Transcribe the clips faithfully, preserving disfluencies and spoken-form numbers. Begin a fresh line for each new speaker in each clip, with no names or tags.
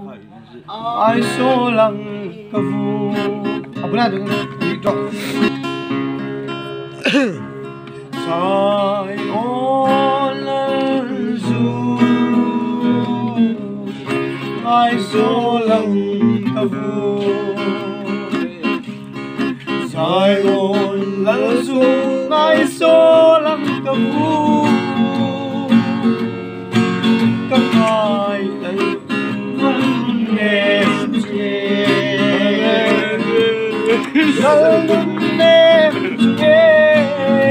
ai số lăng cà vu à bữa nay đừng đi trọ soi ôn lần du ai số lăng cà vu soi ôn lần du ai số lăng cà vu các ai đây vẫn nghe nghe vẫn nghe nghe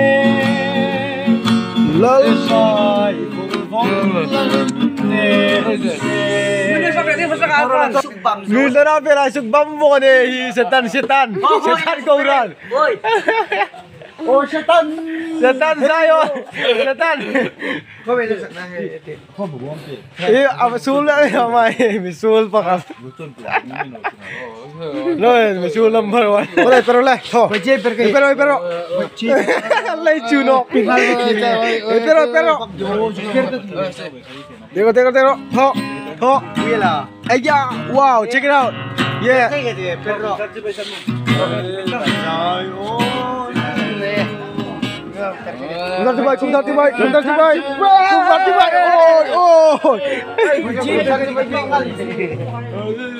lời sai cùng vong nghe người ta nói về là sugbam vô này setan setan setan kauran oh setan setan saya setan kau bela setan kau buang sih eh apa sul lah ramai misul pakam no misul number one boleh pero lah oh pero pero pero Allah cuno pero pero देखो देखो देखो हो हो ये ला अय्या wow check it out yeah perro Bentar tiba, bentar tiba, bentar tiba, bentar tiba, oh, oh,